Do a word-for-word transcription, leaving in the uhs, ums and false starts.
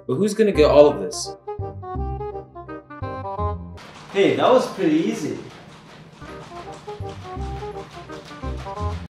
But who's gonna get all of this? Hey, that was pretty easy.